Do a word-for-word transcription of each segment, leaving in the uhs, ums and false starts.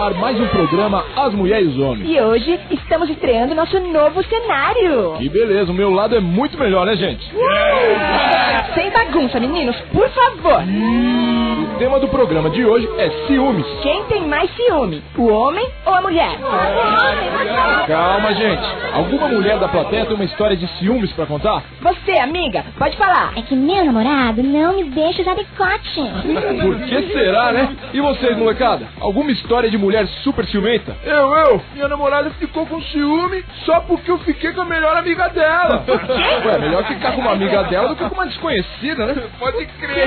ar mais um programa As Mulheres e os Homens. E hoje estamos estreando nosso novo cenário. Que beleza, o meu lado é muito melhor, né, gente? Yeah! Sem bagunça, meninos, por favor. O tema do programa de hoje é ciúmes. Quem tem mais ciúme, o homem ou a mulher? Calma, gente. Alguma mulher da plateia tem uma história de ciúmes pra contar? Você, amiga, pode falar. É que meu namorado não me deixa usar decote. Por que será, né? E vocês, molecada? Alguma história de mulher super ciumenta? Eu, eu. Minha namorada ficou com ciúme só porque eu fiquei com a melhor amiga dela. Por quê? Ué, melhor ficar com uma amiga dela do que com uma desconhecida, né? Pode crer.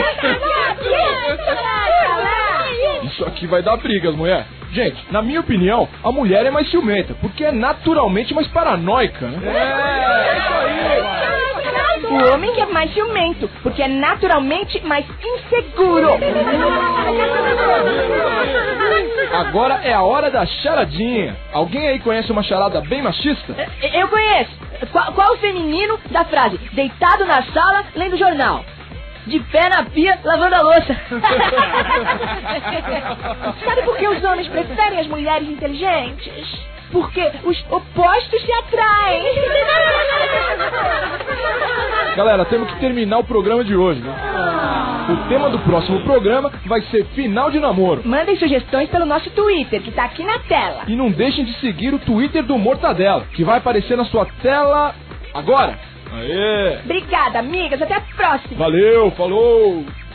Isso aqui vai dar brigas, mulher. Gente, na minha opinião, a mulher é mais ciumenta, porque é naturalmente mais paranoica, né? É, isso aí. O homem que é mais ciumento, porque é naturalmente mais inseguro. Agora é a hora da charadinha. Alguém aí conhece uma charada bem machista? Eu conheço. Qual, qual o feminino da frase deitado na sala lendo jornal? De pé na pia, lavando a louça. Sabe por que os homens preferem as mulheres inteligentes? Porque os opostos se atraem. Galera, temos que terminar o programa de hoje, né? O tema do próximo programa vai ser final de namoro. Mandem sugestões pelo nosso Twitter, que tá aqui na tela. E não deixem de seguir o Twitter do Mortadela, que vai aparecer na sua tela agora. Aê! Obrigada, amigas. Até a próxima. Valeu, falou!